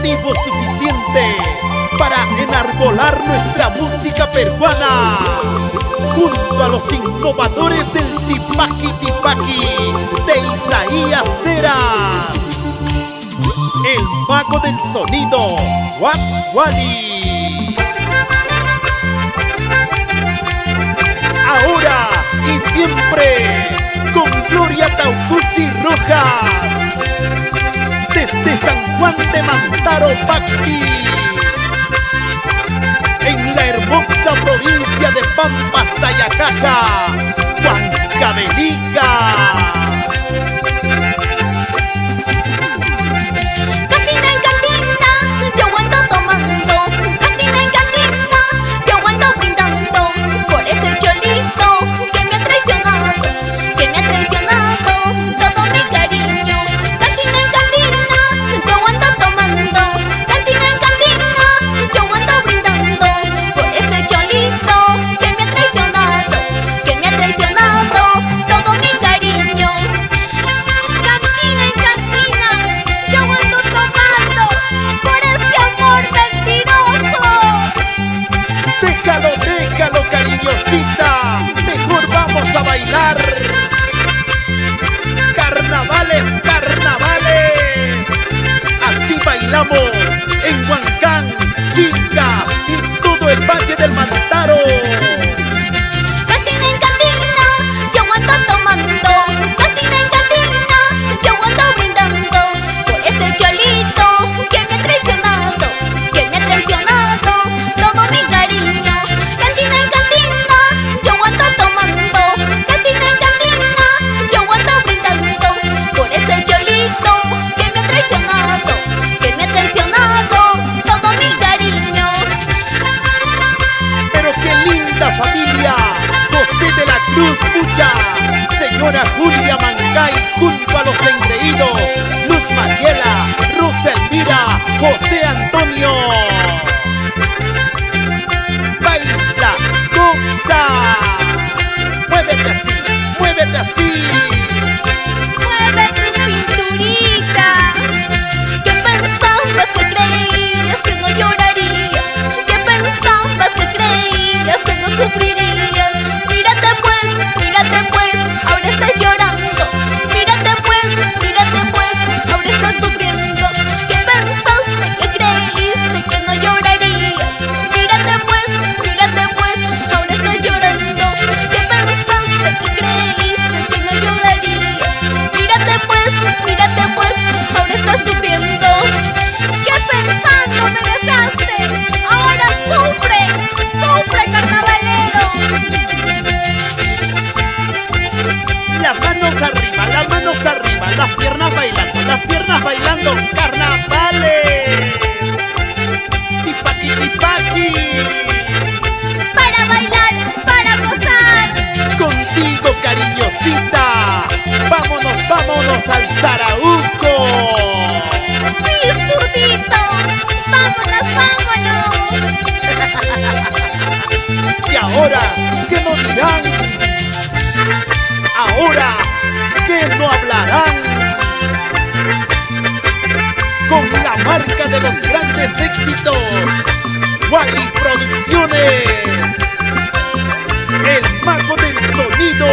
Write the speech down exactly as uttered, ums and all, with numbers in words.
motivo suficiente para enarbolar nuestra música peruana junto a los innovadores del Tipaqui Tipaqui de Isaías Heras, el mago del sonido Watts Wally. Ahora y siempre con Gloria Taucusi Rojas, desde San Juan de Mantaro, Paqui, en la hermosa provincia de Pampas, Tayacaja, Huancavelica. Mejor vamos a bailar. Carnavales, carnavales. Así bailamos en Huancán, Chilca y todo el Valle del Mantaro. Cantina en cantina, yo ando tomando. Cantina en cantina, yo ando brindando por ese cholito que me ha traicionado, que me ha traicionado todo mi cariño. Cantina en cantina, yo ando tomando. Cantina en cantina, yo ando brindando por ese cholito que me ha traicionado, que me ha traicionado todo mi cariño. Pero qué linda familia, José de la Cruz Pucha, señora Julia Mancay junto a los engreídos Luz Mariela, Rosa Elvira, José Antonio. Baila, goza, muévete así, muévete así. Mueve tu cinturita. ¿Qué pensabas que creías que no lloraría? ¿Qué pensabas que creías que no sufrirías? Mírate pues, mírate pues, ahora estás llorando. Mírate pues, mírate pues, ahora estás sufriendo. ¿Qué pensaste que creíste que no llorarías? Mírate pues, mírate pues, ahora estás llorando. ¿Qué pensaste que creíste que no llorarías? Mírate pues, mírate pues, ahora estás sufriendo. ¿Qué pensando me dejaste? Ahora sufre, sufre, carnavalero. Las manos arriba, las manos arriba, las piernas bailando, las piernas bailando, carnavales. Tipaqui Tipaqui, Para bailar, para gozar. contigo cariñosita, vámonos, vámonos al Sarauco. Sí, zurdito, vámonos, vámonos. Y ahora, ¿qué no dirán? Ahora, ¿qué no hablarán? Con la marca de los grandes éxitos, Wally Producciones, el mago del sonido.